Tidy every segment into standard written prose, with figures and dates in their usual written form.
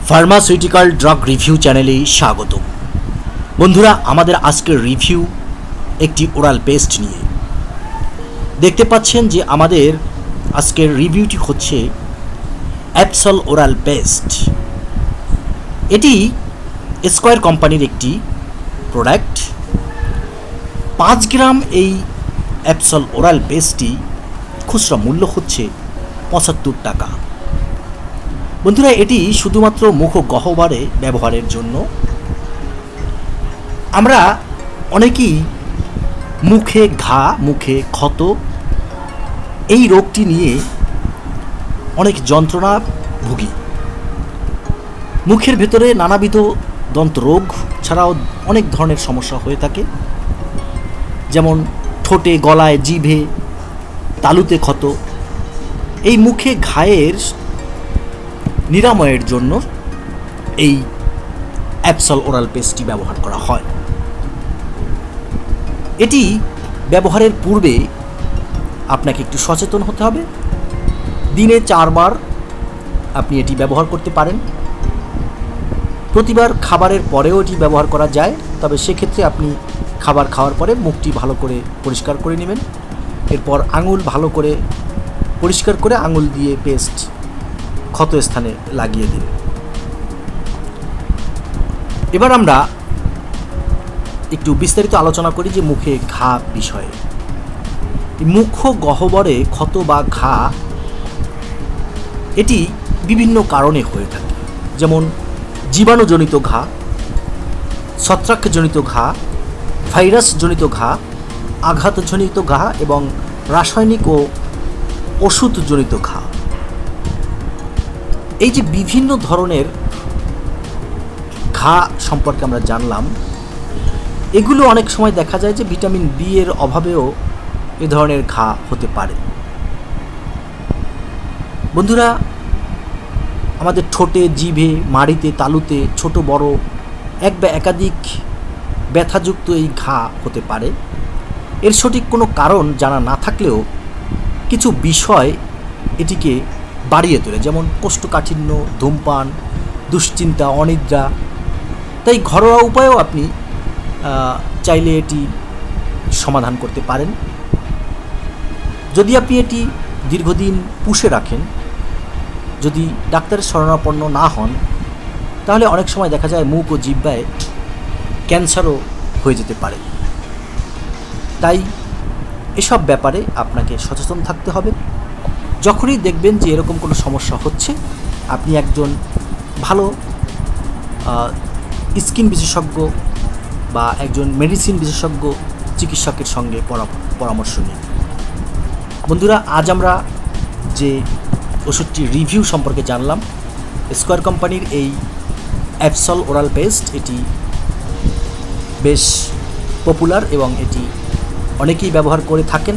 Pharmaceutical drug review চ্যানেলে স্বাগত। বন্ধুরা, আমাদের আজকের রিভিউ একটি ওরাল পেস্ট নিয়ে। দেখতে পাচ্ছেন যে আমাদের আজকের রিভিউটি হচ্ছে অ্যাপসল ওরাল পেস্ট। এটি স্কয়ার কোম্পানির একটি প্রোডাক্ট। 5 গ্রাম এই অ্যাপসল ওরাল পেস্টটি খুচরা মূল্য হচ্ছে 75 টাকা। বন্ধুরা, এটি শুধুমাত্র মুখ ও গহ্বরে ব্যবহারের জন্য। আমরা অনেকেই মুখে ঘা, মুখে ক্ষত, এই রোগটি নিয়ে অনেক যন্ত্রণা ভুগি। মুখের ভেতরে নানাবিধ দন্তরোগ ছাড়াও অনেক ধরনের সমস্যা হয়ে থাকে, যেমন ঠোঁটে, গলায়, জিভে, তালুতে ক্ষত। এই মুখে ঘায়ের নিরাময়ের জন্য এই অ্যাপসল ওরাল পেস্টটি ব্যবহার করা হয়। এটি ব্যবহারের পূর্বে আপনাকে একটু সচেতন হতে হবে। দিনে 4 বার আপনি এটি ব্যবহার করতে পারেন। প্রতিবার খাবারের পরেও এটি ব্যবহার করা যায়, তবে সেক্ষেত্রে আপনি খাবার খাওয়ার পরে মুখটি ভালো করে পরিষ্কার করে নেবেন। এরপর আঙুল ভালো করে পরিষ্কার করে আঙুল দিয়ে পেস্ট ক্ষত স্থানে লাগিয়ে দিন। এবার আমরা একটু বিস্তারিত আলোচনা করি যে মুখে ঘা বিষয়ে। মুখ গহ্বরে ক্ষত বা ঘা এটি বিভিন্ন কারণে হয়ে থাকে, যেমন জীবাণুজনিত ঘা, ছত্রাকজনিত ঘা, ভাইরাসজনিত ঘা, আঘাতজনিত ঘা এবং রাসায়নিক ও ওষুধজনিত ঘা। এই যে বিভিন্ন ধরনের ঘা সম্পর্কে আমরা জানলাম, এগুলো অনেক সময় দেখা যায় যে ভিটামিন বি এর অভাবেও এ ধরনের ঘা হতে পারে। বন্ধুরা, আমাদের ঠোঁটে, জিভে, মাড়িতে, তালুতে ছোট বড় এক বা একাধিক ব্যথাযুক্ত এই ঘা হতে পারে। এর সঠিক কোনো কারণ জানা না থাকলেও কিছু বিষয় এটিকে বাড়িয়ে তোলে, যেমন কোষ্ঠকাঠিন্য, ধূমপান, দুশ্চিন্তা, অনিদ্রা। তাই ঘরোয়া উপায়েও আপনি চাইলে এটি সমাধান করতে পারেন। যদি আপনি এটি দীর্ঘদিন পুষে রাখেন, যদি ডাক্তারের শরণাপন্ন না হন, তাহলে অনেক সময় দেখা যায় মুখ ও জিহ্বায় ক্যান্সারও হয়ে যেতে পারে। তাই এসব ব্যাপারে আপনাকে সচেতন থাকতে হবে। যখনই দেখবেন যে এরকম কোনো সমস্যা হচ্ছে, আপনি একজন ভালো স্কিন বিশেষজ্ঞ বা একজন মেডিসিন বিশেষজ্ঞ চিকিৎসকের সঙ্গে পরামর্শ নিন। বন্ধুরা, আজ আমরা যে ওষুধটির রিভিউ সম্পর্কে জানলাম, স্কয়ার কোম্পানির এই অ্যাপসল ওরাল পেস্ট, এটি বেশ পপুলার এবং এটি অনেকেই ব্যবহার করে থাকেন।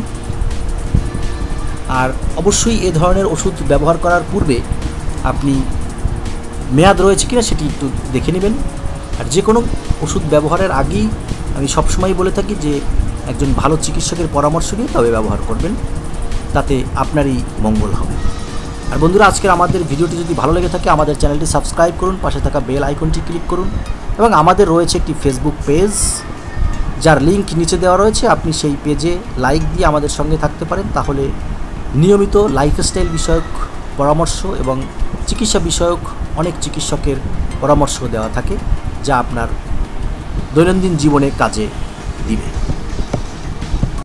আর অবশ্যই এ ধরনের ওষুধ ব্যবহার করার পূর্বে আপনি মেয়াদ রয়েছে কিনা সেটি একটু দেখে নেবেন। আর যে কোনো ওষুধ ব্যবহারের আগেই আমি সবসময় বলে থাকি যে একজন ভালো চিকিৎসকের পরামর্শ নিয়ে তবে ব্যবহার করবেন, তাতে আপনারই মঙ্গল হবে। আর বন্ধুরা, আজকের আমাদের ভিডিওটি যদি ভালো লেগে থাকে আমাদের চ্যানেলটি সাবস্ক্রাইব করুন, পাশে থাকা বেল আইকনটি ক্লিক করুন এবং আমাদের রয়েছে একটি ফেসবুক পেজ, যার লিঙ্ক নিচে দেওয়া রয়েছে। আপনি সেই পেজে লাইক দিয়ে আমাদের সঙ্গে থাকতে পারেন। তাহলে নিয়মিত লাইফস্টাইল বিষয়ক পরামর্শ এবং চিকিৎসা বিষয়ক অনেক চিকিৎসকের পরামর্শ দেওয়া থাকে, যা আপনার দৈনন্দিন জীবনে কাজে দিবে।